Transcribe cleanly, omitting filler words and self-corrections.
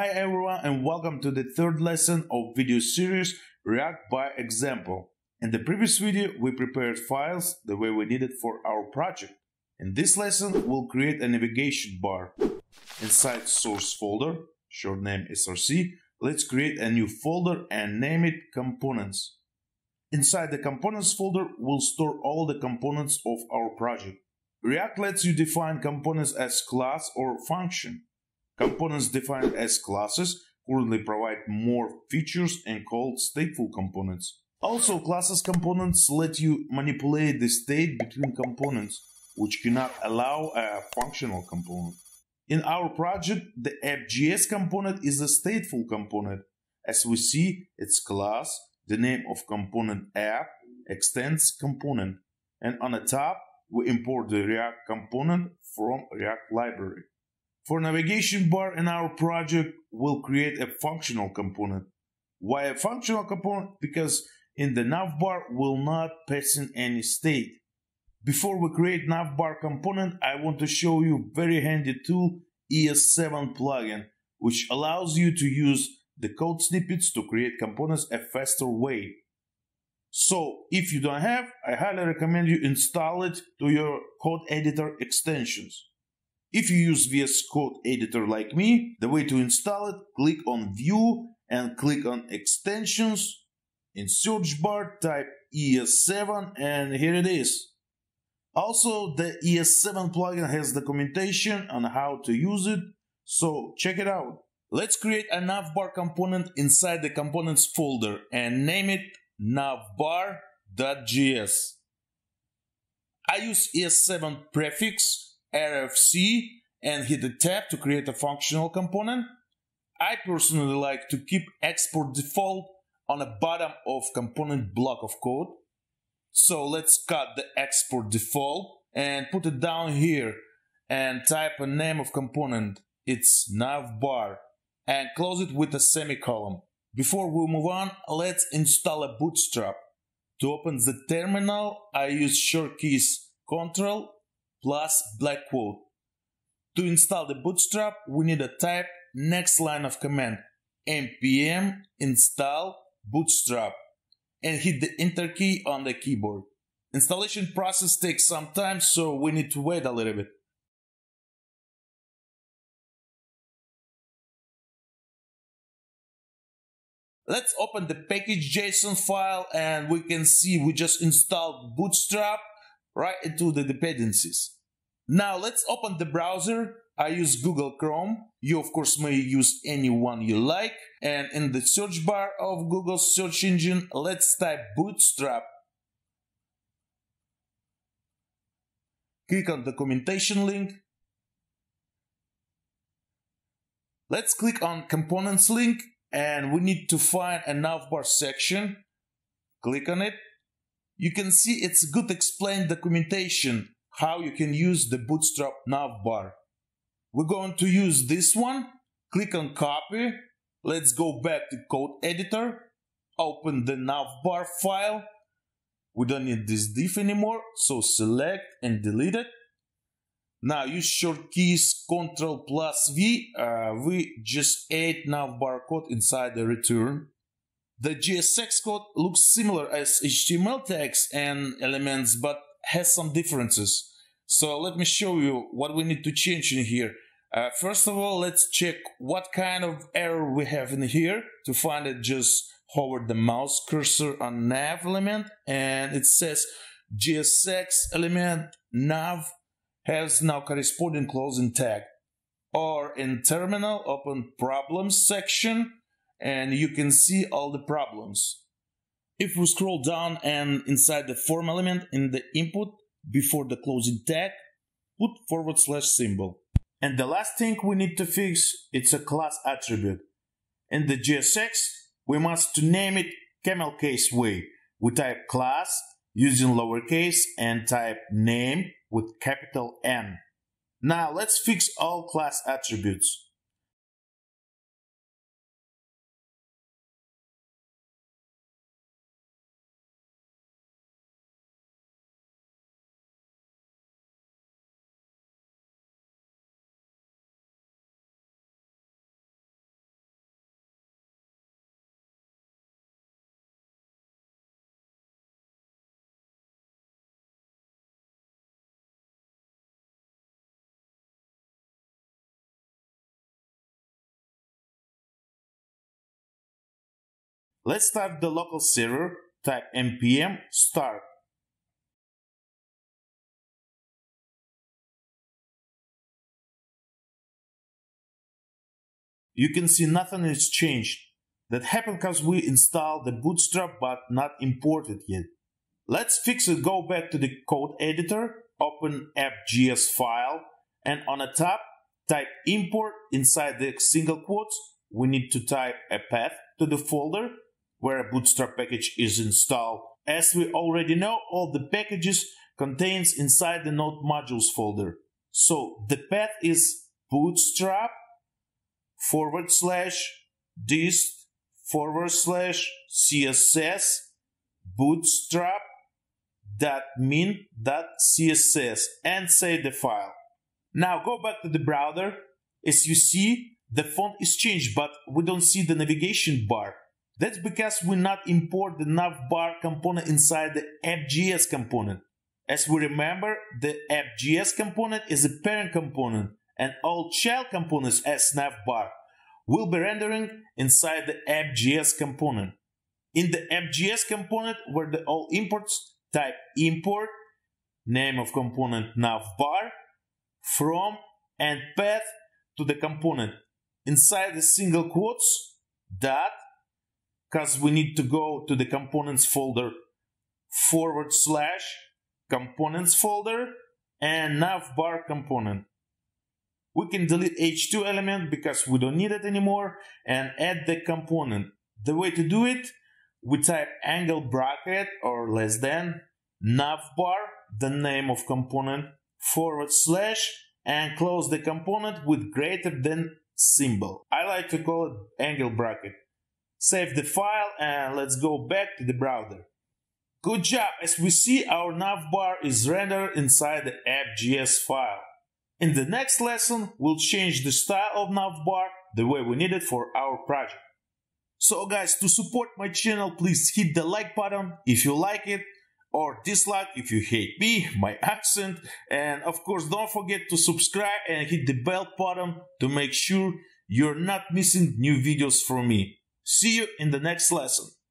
Hi everyone and welcome to the third lesson of video series React by Example. In the previous video we prepared files the way we need it for our project. In this lesson we'll create a navigation bar. Inside source folder, short name src, let's create a new folder and name it components. Inside the components folder we'll store all the components of our project. React lets you define components as class or function. Components defined as classes currently provide more features and called stateful components. Also, classes components let you manipulate the state between components, which cannot allow a functional component. In our project, the app.js component is a stateful component. As we see, its class, the name of component app, extends component, and on the top, we import the React component from React library. For navigation bar in our project, we'll create a functional component. Why a functional component? Because in the navbar we'll not pass in any state. Before we create navbar component, I want to show you very handy tool Es7 Plugin, which allows you to use the code snippets to create components a faster way. So if you don't have, I highly recommend you install it to your code editor extensions. If you use VS Code editor like me, the way to install it, click on View and click on Extensions. In search bar, type ES7 and here it is. Also, the ES7 plugin has documentation on how to use it, so check it out. Let's create a navbar component inside the components folder and name it navbar.js. I use ES7 prefix RFC and hit the tab to create a functional component. I personally like to keep export default on the bottom of component block of code. So let's cut the export default and put it down here and type a name of component. It's navbar and close it with a semicolon. Before we move on, let's install a Bootstrap. To open the terminal, I use short keys Ctrl plus black quote. To install the Bootstrap, we need to type next line of command npm install bootstrap and hit the enter key on the keyboard. Installation process takes some time, so we need to wait a little bit. Let's open the package.json file and we can see we just installed Bootstrap right into the dependencies. Now let's open the browser. I use Google Chrome. You of course may use any one you like. And in the search bar of Google's search engine, let's type Bootstrap. Click on documentation link. Let's click on components link and we need to find a navbar section. Click on it. You can see it's good explained documentation how you can use the Bootstrap navbar. We're going to use this one. Click on copy. Let's go back to code editor. Open the navbar file. We don't need this div anymore, so select and delete it. Now use short keys Ctrl plus V. We just add navbar code inside the return. The JSX code looks similar as HTML tags and elements, but has some differences. So let me show you what we need to change in here. First of all, let's check what kind of error we have in here. To find it, just hover the mouse cursor on nav element and it says JSX element nav has now corresponding closing tag. Or in terminal, open problems section and you can see all the problems. If we scroll down and inside the form element in the input before the closing tag, put / symbol. And the last thing we need to fix, it's a class attribute. In the JSX, we must name it camel case way. We type class using lowercase and type name with capital N. Now let's fix all class attributes. Let's start the local server, type npm start. You can see nothing is changed. That happened because we installed the Bootstrap but not imported yet. Let's fix it. Go back to the code editor, open app.js file, and on the top type import. Inside the single quotes we need to type a path to the folder where a Bootstrap package is installed. As we already know, all the packages contains inside the node modules folder. So the path is bootstrap /dist/css bootstrap.min.css and save the file. Now go back to the browser. As you see, the font is changed, but we don't see the navigation bar. That's because we not import the navbar component inside the app.js component. As we remember, the app.js component is a parent component, and all child components as navbar will be rendering inside the app.js component. In the app.js component, where the all imports, type import, name of component navbar, from, and path to the component. Inside the single quotes, dot, because we need to go to the components folder, /components folder, and navbar component. We can delete h2 element because we don't need it anymore and add the component. The way to do it, we type angle bracket or less than navbar, the name of component, / and close the component with greater than symbol. I like to call it angle bracket. Save the file and let's go back to the browser. Good job! As we see, our navbar is rendered inside the app.js file. In the next lesson, we'll change the style of navbar the way we need it for our project. So guys, to support my channel, please hit the like button if you like it, or dislike if you hate me, my accent, and of course don't forget to subscribe and hit the bell button to make sure you're not missing new videos from me. See you in the next lesson.